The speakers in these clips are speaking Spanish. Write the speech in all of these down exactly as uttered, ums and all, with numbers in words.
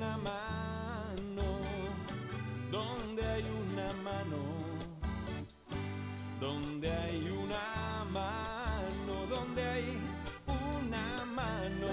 una mano, donde hay una mano, donde hay una mano, donde hay una mano.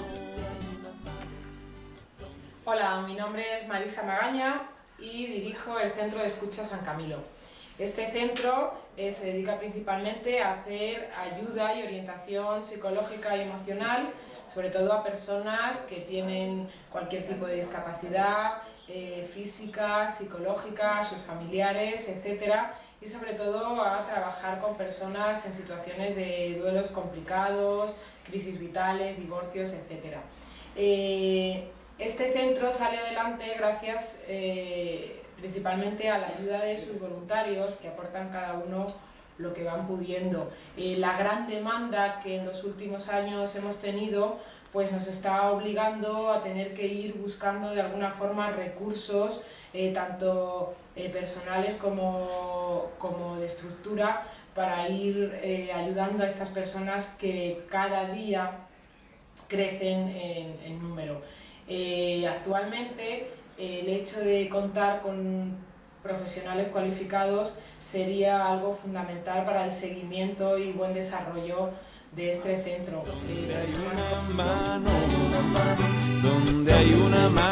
Hola, mi nombre es Marisa Magaña y dirijo el Centro de Escucha San Camilo. Este centro eh, se dedica principalmente a hacer ayuda y orientación psicológica y emocional, sobre todo a personas que tienen cualquier tipo de discapacidad eh, física, psicológica, sus familiares, etcétera, y sobre todo a trabajar con personas en situaciones de duelos complicados, crisis vitales, divorcios, etcétera. Eh, Este centro sale adelante gracias eh, principalmente a la ayuda de sus voluntarios, que aportan cada uno lo que van pudiendo. Eh, la gran demanda que en los últimos años hemos tenido pues nos está obligando a tener que ir buscando de alguna forma recursos, eh, tanto eh, personales como, como de estructura, para ir eh, ayudando a estas personas que cada día crecen en, en número. Eh, actualmente eh, el hecho de contar con profesionales cualificados sería algo fundamental para el seguimiento y buen desarrollo de este centro. Donde hay una mano, donde hay una mano.